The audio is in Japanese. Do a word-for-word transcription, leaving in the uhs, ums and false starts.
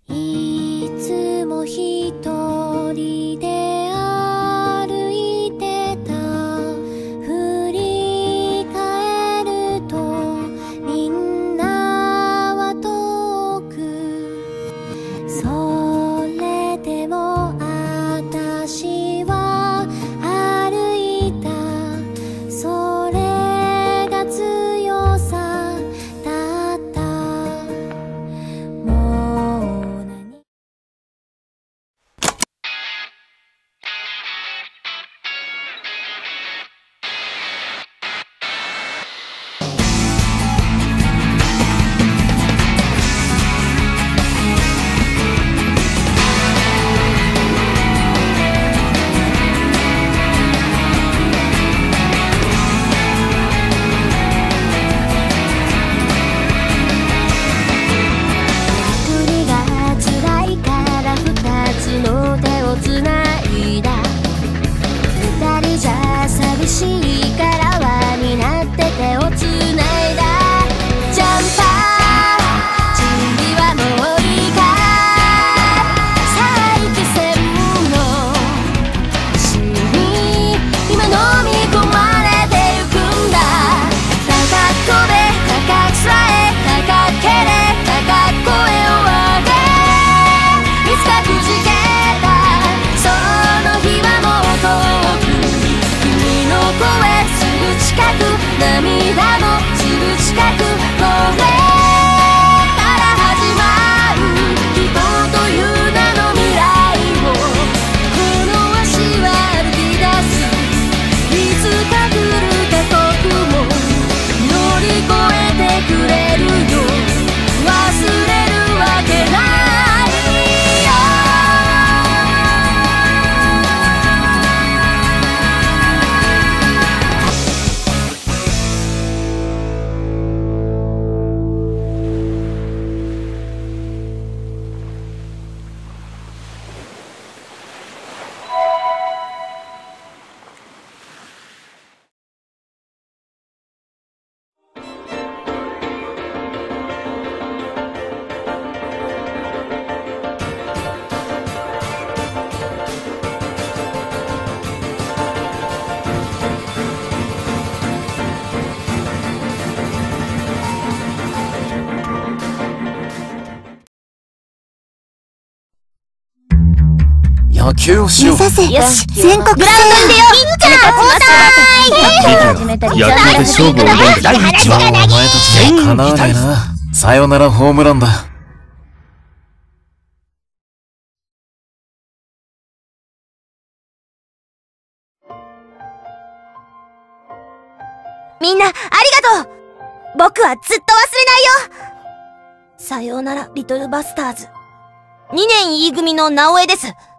いつも一人で歩いてた。振り返るとみんなは遠く。それでも私は歩いた。それが強さだった。もう何一人が辛いから二つの手をつないだ。二人じゃ寂しいから輪になって手をつないだ。ジャンパー準備はもういいか。再起線の芯に今飲み込まれてゆくんだ。高く飛べ高くさえ高けれ高く声を上げ、いつかくじけたその日はもう遠く。君の声すぐ近く、涙もすぐ近く。これから始まる人という名の未来をこの足は歩き出す。いつか来る過酷も乗り越えてくれるよ。忘れるわけないよ。 野球をしよう。 よし、全国グラウンドに出よう。ピッチャー交代。 野球で勝負を挑んで第一話。お前たちにはかなわねえな。さよならホームランだ。 みんなありがとう。僕はずっと忘れないよ。さようならリトルバスターズ。にねん E 組の直江です。